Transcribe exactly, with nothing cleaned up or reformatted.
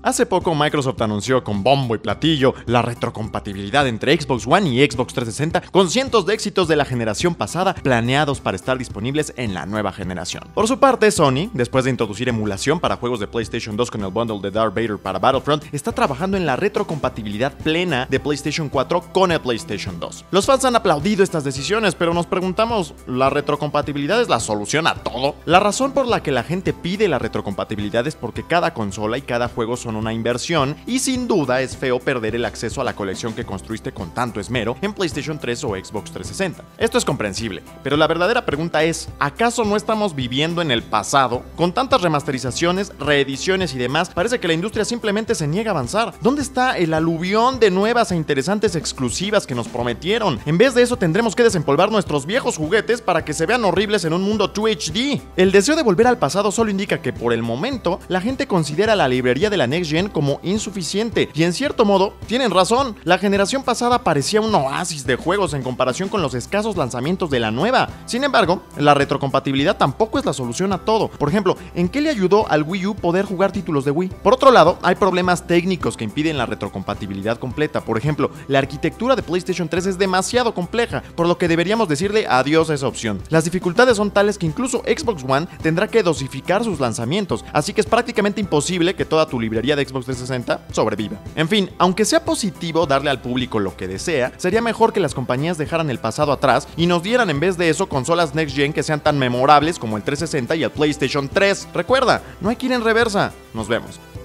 Hace poco Microsoft anunció con bombo y platillo la retrocompatibilidad entre Xbox One y Xbox trescientos sesenta con cientos de éxitos de la generación pasada planeados para estar disponibles en la nueva generación. Por su parte, Sony, después de introducir emulación para juegos de PlayStation dos con el bundle de Darth Vader para Battlefront, está trabajando en la retrocompatibilidad plena de PlayStation cuatro con el PlayStation dos. Los fans han aplaudido estas decisiones, pero nos preguntamos, ¿la retrocompatibilidad es la solución a todo? La razón por la que la gente pide la retrocompatibilidad es porque cada consola y cada juego son una inversión y sin duda es feo perder el acceso a la colección que construiste con tanto esmero en PlayStation tres o Xbox trescientos sesenta. Esto es comprensible, pero la verdadera pregunta es, ¿acaso no estamos viviendo en el pasado? Con tantas remasterizaciones, reediciones y demás, parece que la industria simplemente se niega a avanzar. ¿Dónde está el aluvión de nuevas e interesantes exclusivas que nos prometieron? En vez de eso tendremos que desempolvar nuestros viejos juguetes para que se vean horribles en un mundo dos H D. El deseo de volver al pasado solo indica que por el momento la gente considera la librería de la Next Gen como insuficiente, y en cierto modo tienen razón. La generación pasada parecía un oasis de juegos en comparación con los escasos lanzamientos de la nueva. Sin embargo, la retrocompatibilidad tampoco es la solución a todo. Por ejemplo, ¿en qué le ayudó al Wii U poder jugar títulos de Wii? Por otro lado, hay problemas técnicos que impiden la retrocompatibilidad completa. Por ejemplo, la arquitectura de PlayStation tres es demasiado compleja, por lo que deberíamos decirle adiós a esa opción. Las dificultades son tales que incluso Xbox One tendrá que dosificar sus lanzamientos, así que es prácticamente imposible que toda tu librería de Xbox trescientos sesenta sobreviva. En fin, aunque sea positivo darle al público lo que desea, sería mejor que las compañías dejaran el pasado atrás y nos dieran en vez de eso consolas Next Gen que sean tan memorables como el trescientos sesenta y el PlayStation tres. Recuerda, no hay que ir en reversa. Nos vemos.